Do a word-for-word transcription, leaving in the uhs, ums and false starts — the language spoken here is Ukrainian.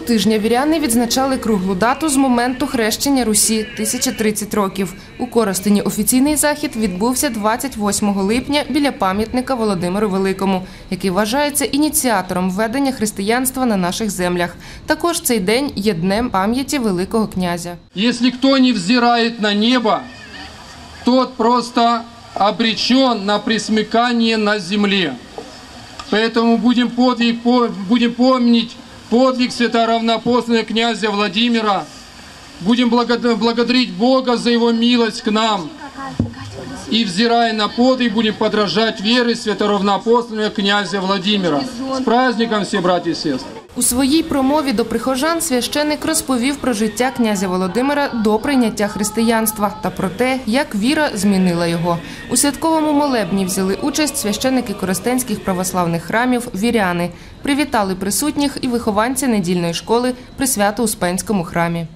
тижня віряни відзначали круглу дату з моменту хрещення Русі – тисяча тридцять років. У Коростені офіційний захід відбувся двадцять восьмого липня біля пам'ятника Володимиру Великому, який вважається ініціатором введення християнства на наших землях. Також цей день є днем пам'яті Великого князя. Якщо хто не взирає на небо, тот просто обречен на присмыкание на земле. Поэтому будем, подвиг, будем помнить подвиг святоравноапостольного князя Владимира. Будем благодарить Бога за его милость к нам. И, взирая на подвиг, будем подражать вере святоравноапостольного князя Владимира. С праздником все, братья и сестры! У своїй промові до прихожан священик розповів про життя князя Володимира до прийняття християнства та про те, як віра змінила його. У святковому молебні взяли участь священики коростенських православних храмів віряни. Привітали присутніх і вихованці недільної школи при Свято-Успенському храмі.